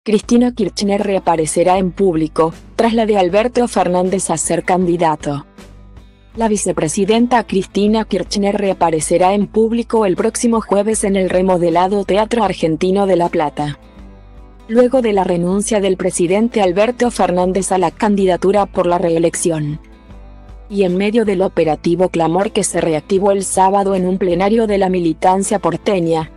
Cristina Kirchner reaparecerá en público, tras la de Alberto Fernández a ser candidato. La vicepresidenta Cristina Kirchner reaparecerá en público el próximo jueves en el remodelado Teatro Argentino de La Plata. Luego de la renuncia del presidente Alberto Fernández a la candidatura por la reelección. Y en medio del operativo Clamor que se reactivó el sábado en un plenario de la militancia porteña.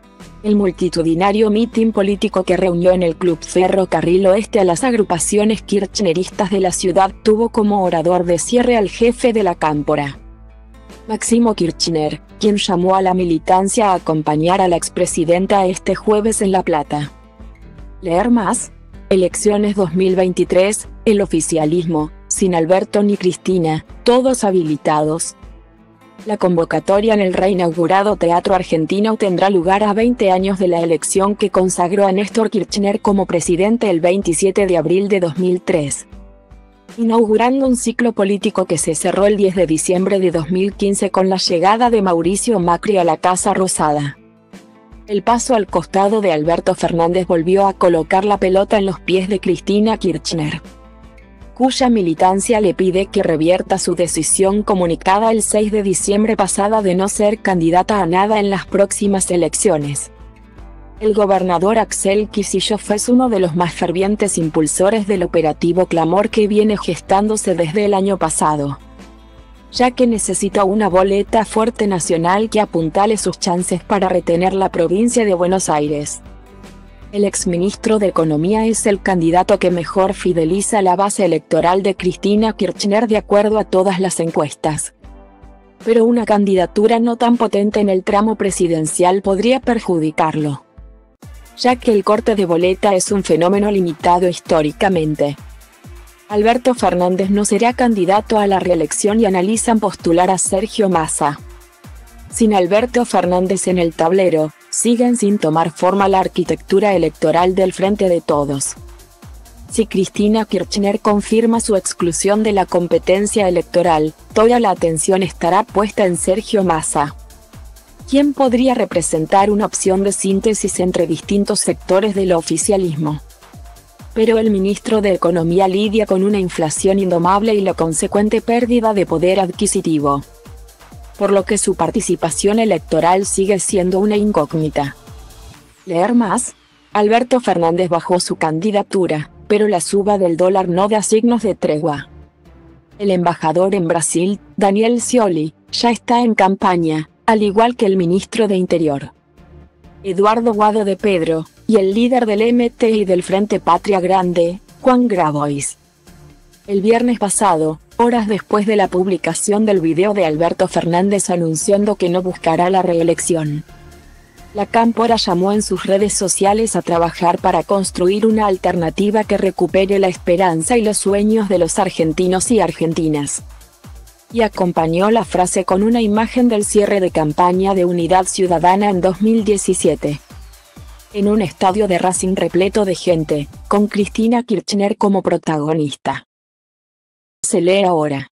El multitudinario mitin político que reunió en el Club Ferrocarril Oeste a las agrupaciones kirchneristas de la ciudad tuvo como orador de cierre al jefe de la Cámpora, Máximo Kirchner, quien llamó a la militancia a acompañar a la expresidenta este jueves en La Plata. Leer más. Elecciones 2023, el oficialismo, sin Alberto ni Cristina, todos habilitados. La convocatoria en el reinaugurado Teatro Argentino tendrá lugar a 20 años de la elección que consagró a Néstor Kirchner como presidente el 27 de abril de 2003. Inaugurando un ciclo político que se cerró el 10 de diciembre de 2015 con la llegada de Mauricio Macri a la Casa Rosada. El paso al costado de Alberto Fernández volvió a colocar la pelota en los pies de Cristina Kirchner, cuya militancia le pide que revierta su decisión comunicada el 6 de diciembre pasada de no ser candidata a nada en las próximas elecciones. El gobernador Axel Kicillof es uno de los más fervientes impulsores del operativo Clamor que viene gestándose desde el año pasado, ya que necesita una boleta fuerte nacional que apuntale sus chances para retener la provincia de Buenos Aires. El exministro de Economía es el candidato que mejor fideliza la base electoral de Cristina Kirchner de acuerdo a todas las encuestas. Pero una candidatura no tan potente en el tramo presidencial podría perjudicarlo, ya que el corte de boleta es un fenómeno limitado históricamente. Alberto Fernández no será candidato a la reelección y analizan postular a Sergio Massa. Sin Alberto Fernández en el tablero, siguen sin tomar forma la arquitectura electoral del Frente de Todos. Si Cristina Kirchner confirma su exclusión de la competencia electoral, toda la atención estará puesta en Sergio Massa, quien podría representar una opción de síntesis entre distintos sectores del oficialismo. Pero el ministro de Economía lidia con una inflación indomable y la consecuente pérdida de poder adquisitivo, por lo que su participación electoral sigue siendo una incógnita. Leer más. Alberto Fernández bajó su candidatura, pero la suba del dólar no da signos de tregua. El embajador en Brasil, Daniel Scioli, ya está en campaña, al igual que el ministro de Interior, Eduardo Guado de Pedro, y el líder del MT y del Frente Patria Grande, Juan Grabois. El viernes pasado, horas después de la publicación del video de Alberto Fernández anunciando que no buscará la reelección, la Cámpora llamó en sus redes sociales a trabajar para construir una alternativa que recupere la esperanza y los sueños de los argentinos y argentinas. Y acompañó la frase con una imagen del cierre de campaña de Unidad Ciudadana en 2017. En un estadio de Racing repleto de gente, con Cristina Kirchner como protagonista. Se lee ahora.